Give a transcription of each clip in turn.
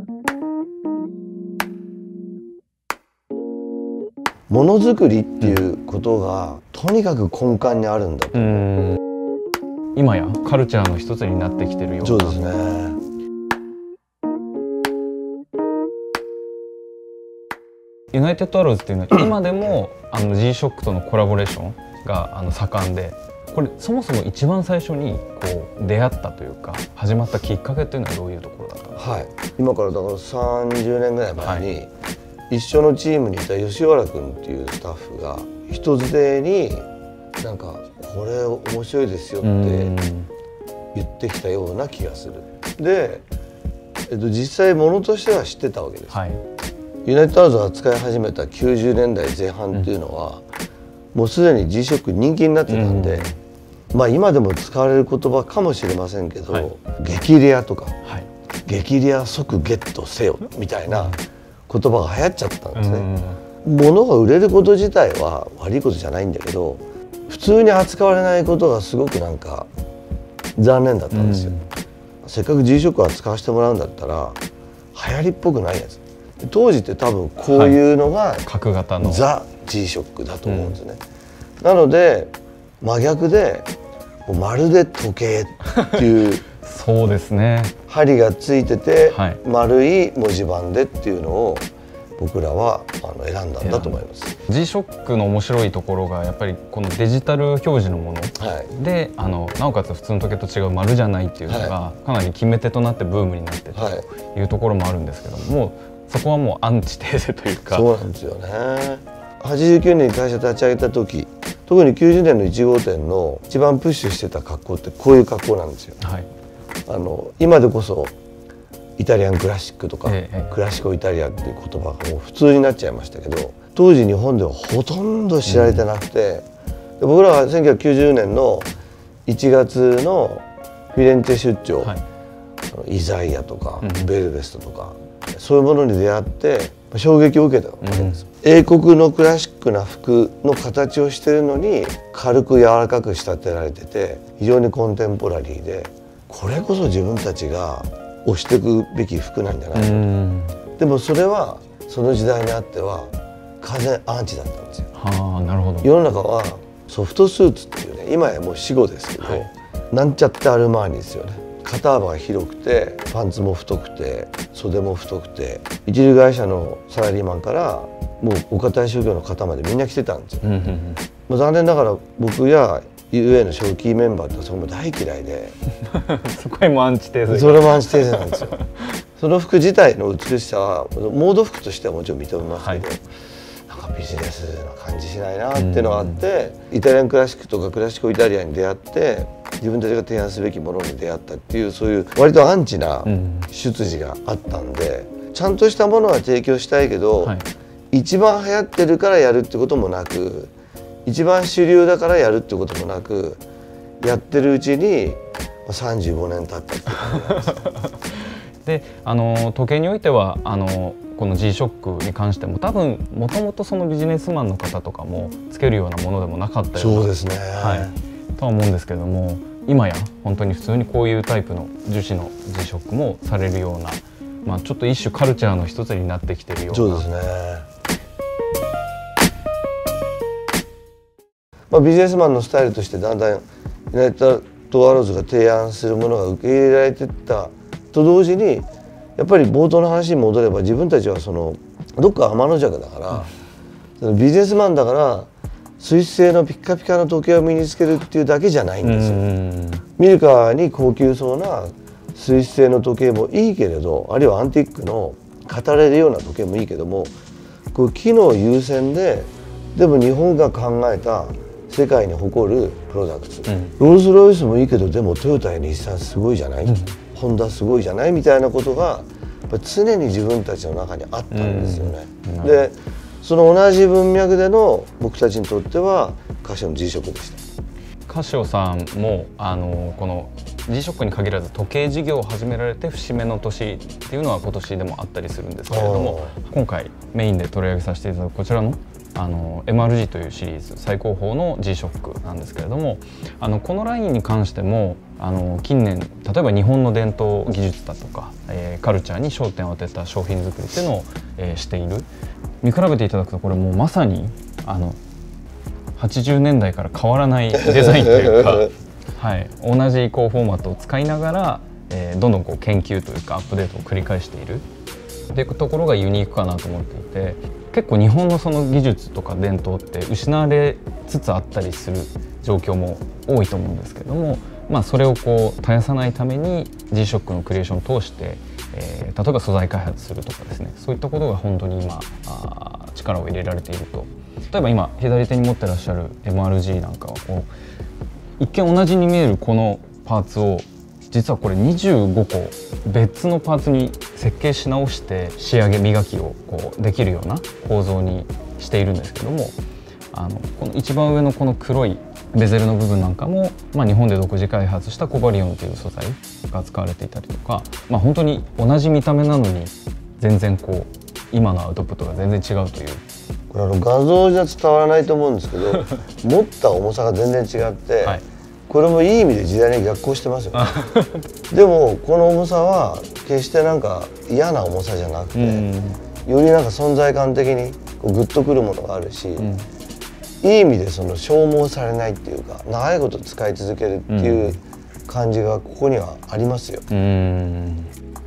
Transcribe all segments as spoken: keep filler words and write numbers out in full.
ものづくりっていうことが、とにかく根幹にあるんだと。 今やカルチャーの一つになってきてるような。 そうですね。 ユナイテッドアローズっていうのは今でもあの G ショックとのコラボレーションがあの盛んで、これそもそも一番最初にこう出会ったというか始まったきっかけっていうのはどういうところだったんですか？はい、 今からだからさんじゅうねんぐらい前に、はい、一緒のチームにいた吉原君っていうスタッフが人づてになんかこれ面白いですよって言ってきたような気がする。で、えっと、実際ものとしては知ってたわけです。はい、ユナイテッドアローズが扱い始めたきゅうじゅうねんだいぜん半っていうのは、うん、もうすでに G ショック人気になってたんで、うん、まあ今でも使われる言葉かもしれませんけど、はい、激レアとか、はい、激レア即ゲットせよみたいな言葉が流行っちゃったんですね。うん、物が売れること自体は悪いことじゃないんだけど、普通に扱われないことがすごくなんか残念だったんですよ。うん、せっかく G ショックを扱わせてもらうんだったら流行りっぽくないやつ。当時って多分こういうのが、はい、 角型のザ・ G ショックだと思うんですね。うん、なので真逆でまるで時計っていうそうですね、 針がついてて、はい、丸い文字盤でっていうのを僕らはあの選んだんだと思います。 G ショックの面白いところがやっぱりこのデジタル表示のもの、はい、であのなおかつ普通の時計と違う丸じゃないっていうのがかなり決め手となってブームになってたというところもあるんですけども、はい、そこはもうアンチテーゼというか。 そうなんですよね。はちじゅうきゅうねんに会社立ち上げた時、特にきゅうじゅうねんのいち号店の一番プッシュしてた格好ってこういう格好なんですよ。はい、あの今でこそイタリアンクラシックとか、ええ、クラシコイタリアっていう言葉がもう普通になっちゃいましたけど、当時日本ではほとんど知られてなくて、うん、で僕らはせんきゅうひゃくきゅうじゅうねんのいちがつのフィレンツェ出張、はい、イザイアとか、うん、ベルベストとかそういうものに出会って衝撃を受けたわけです。うん、英国のクラシックな服の形をしてるのに軽く柔らかく仕立てられてて非常にコンテンポラリーで、これこそ自分たちが推していくべき服なんじゃないかと。でもそれはその時代にあっては完全アンチだったんですよ。はあ、なるほど。世の中はソフトスーツっていうね、今やもう死語ですけど、はい、なんちゃってアルマーニですよね。肩幅が広くてパンツも太くて袖も太くて、一流会社のサラリーマンからもうお堅い宗教の方までみんな着てたんですよ。うんうんうん、まあ残念ながら僕や ユーエー の初期メンバーってそこも大嫌いでそこへもアンチテーゼ。 それもアンチテーゼなんですよ。その服自体の美しさはモード服としてはもちろん認めますけど、はい、なんかビジネスな感じしないなっていうのがあって、うん、イタリアンクラシックとかクラシコイタリアに出会って自分たちが提案すべきものに出会ったっていう、そういう割とアンチな出自があったんで、うん、ちゃんとしたものは提供したいけど、はい、一番流行ってるからやるってこともなく、一番主流だからやるってこともなく、やってるうちにさんじゅうごねん経ったっていう感じなんです。 で、あの時計においてはあのこの G ショックに関しても多分もともとそのビジネスマンの方とかもつけるようなものでもなかったような、 そうですね、 はい、とは思うんですけれども、今や本当に普通にこういうタイプの樹脂の G ショックもされるような、まあ、ちょっと一種カルチャーの一つになってきてるような。 そうですね。まあ、ビジネスマンのスタイルとしてだんだんユナイテッドアローズが提案するものが受け入れられていったと同時に、やっぱり冒頭の話に戻れば自分たちはそのどっか天の弱だから、うん、そのビジネスマンだからスイス製のピッカピカの時計を身につけるっていうだけじゃないんですよ。見るからに高級そうなスイス製の時計もいいけれど、あるいはアンティークの語れるような時計もいいけども、こう機能優先ででも日本が考えた世界に誇るプロダクツ、うん、ロールスロイスもいいけどでもトヨタや日産すごいじゃない、うん、ホンダすごいじゃないみたいなことがやっぱ常に自分たちの中にあったんですよね。うん、でその同じ文脈での僕たちにとってはカシオの G ショックでした。 カシオさんもあのこの G ショックに限らず時計事業を始められて節目の年っていうのは今年でもあったりするんですけれども、今回メインで取り上げさせていただくこちらのあの エムアールジー というシリーズ最高峰の G ショックなんですけれども、あのこのラインに関してもあの近年例えば日本の伝統技術だとか、えー、カルチャーに焦点を当てた商品作りっていうのを、えー、している。見比べていただくとこれもうまさにあのはちじゅうねんだいから変わらないデザインというか、はい、同じこうフォーマットを使いながら、えー、どんどんこう研究というかアップデートを繰り返しているっていうところがユニークかなと思っていて、結構日本のその技術とか伝統って失われつつあったりする状況も多いと思うんですけれども、まあ、それをこう絶やさないために ジーショック のクリエーションを通して、えー、例えば素材開発するとかですね、そういったことが本当に今あ力を入れられていると。例えば今左手に持ってらっしゃる エムアールジー なんかを一見同じに見えるこのパーツを実はこれにじゅうごこ別のパーツに設計し直して仕上げ磨きをこうできるような構造にしているんですけども、あのこの一番上のこの黒いベゼルの部分なんかも、まあ、日本で独自開発したコバリオンという素材が使われていたりとか、まあ、本当に同じ見た目なのに全然こう今のアウトプットが全然違うという。 これあの画像じゃ伝わらないと思うんですけど持った重さが全然違って、はい、これもいい意味で時代に逆行してますよねでもこの重さは決してなんか嫌な重さじゃなくて、よりなんか存在感的にこうグッとくるものがあるし、うん、いい意味でその消耗されないっていうか長いこと使い続けるっていう感じがここにはありますよ。うん、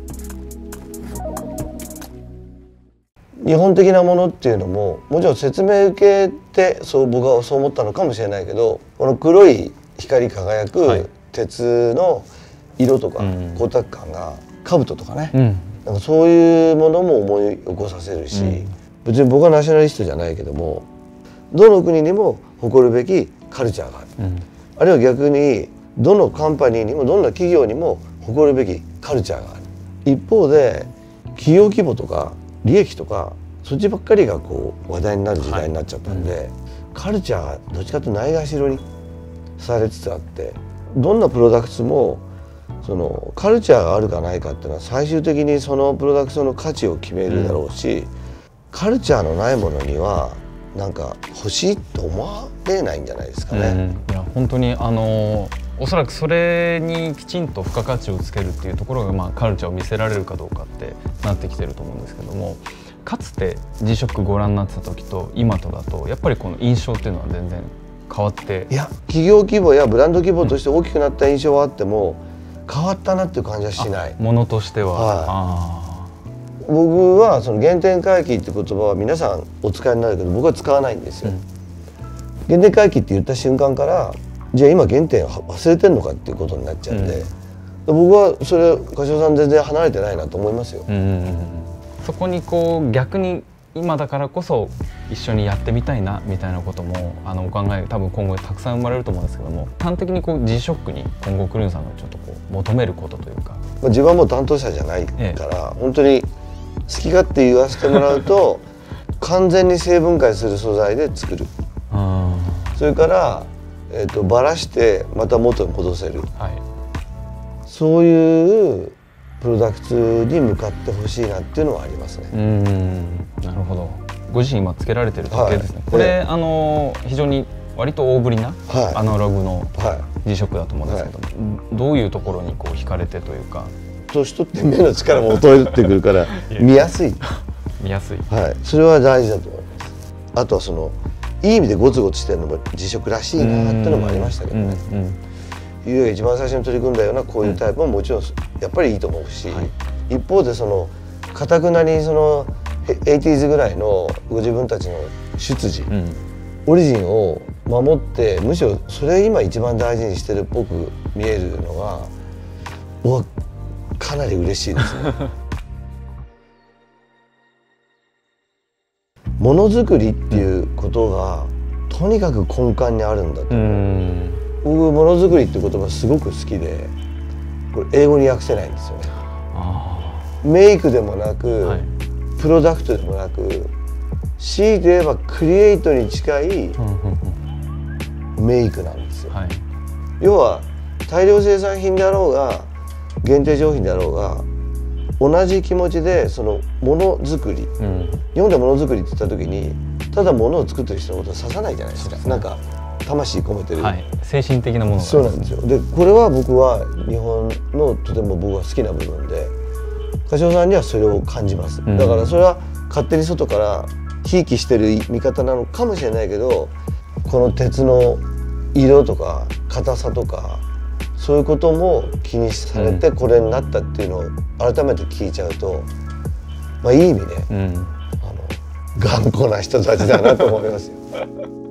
日本的なものっていうのももちろん説明受けてそう僕はそう思ったのかもしれないけど、この黒い光り輝く鉄の色とか光沢感が兜とかね、うん、なんかそういうものも思い起こさせるし、うん、別に僕はナショナリストじゃないけどもどの国にも誇るべきカルチャーがある、うん、あるいは逆にどのカンパニーにもどんな企業にも誇るべきカルチャーがある。一方で企業規模とか利益とかそっちばっかりがこう話題になる時代になっちゃったんで、はい、うん、カルチャーがどっちかというとないがしろにされつつあって、どんなプロダクツもそのカルチャーがあるかないかっていうのは最終的にそのプロダクツの価値を決めるだろうし、うん、カルチャーのないものにはなんか欲しいと思われないんじゃないですかね。 うん、いや本当にあのおそらくそれにきちんと付加価値をつけるっていうところが、まあ、カルチャーを見せられるかどうかってなってきてると思うんですけども、かつて ジーショック ご覧になってた時と今とだとやっぱりこの印象っていうのは全然変わって、 いや企業規模やブランド規模として大きくなった印象はあっても、うん、変わったなっていう感じはしない。 ものとしては、はい、 あ僕はその原点回帰って言葉は皆さんお使いになるけど僕は使わないんですよ。うん、原点回帰って言った瞬間からじゃあ今原点忘れてんのかっていうことになっちゃうんで、うん、僕はそれ柏さん全然離れてないなと思いますよ。うんうんうん、 そこにこう逆に今だからこそ一緒にやってみたいなみたいなこともあのお考え多分今後たくさん生まれると思うんですけども、端的にこう ジーショック に今後クルーンさんがちょっとこう求めることというか、 自分はもう担当者じゃないから、ええ、本当に好き勝手言わせてもらうと完全に生分解する素材で作る、それから、えーと、ばらしてまた元に戻せる、はい、そういうプロダクツに向かってほしいなっていうのはありますね。うん、 なるほど。ご自身今つけられてる時計ですね。はい、これ、えー、あの非常に割と大ぶりな、はい、アナログの ジーショック だと思うんですけども、はい、どういうところにこう惹かれてというか。 年取って目の力も衰えてくるから見やすい。 見やすい。はい、 それは大事だと思います。あとはそのいい意味でゴツゴツしてるのも ジーショック らしいなっていうのもありましたけどね。ゆうが一番最初に取り組んだようなこういうタイプももちろんやっぱりいいと思うし、はい、一方でその堅くなにそのエイティーズぐらいのご自分たちの出自、うん、オリジンを守ってむしろそれ今一番大事にしてるっぽく見えるのが僕はかなり嬉しいですね。ものづくりっていうことがとにかく根幹にあるんだと思う。僕ものづくりって言葉すごく好きで、これ英語に訳せないんですよね。メイクでもなく、はい、プロダクトでもなく、強いて言えばクリエイトに近いメイクなんですよ。はい、要は大量生産品であろうが限定商品であろうが同じ気持ちでそのものづくり、うん、日本でものづくりって言った時にただものを作ってる人のことは指さないじゃないですか。そうですね、なんか魂込めてる、 はい、精神的なものがそうなんですよ。でこれは僕は日本のとても僕が好きな部分で、柏さんにはそれを感じます。だからそれは勝手に外からひいきしてる見方なのかもしれないけど、この鉄の色とか硬さとかそういうことも気にされてこれになったっていうのを改めて聞いちゃうと、まあいい意味で、うん、あの頑固な人たちだなと思いますよ。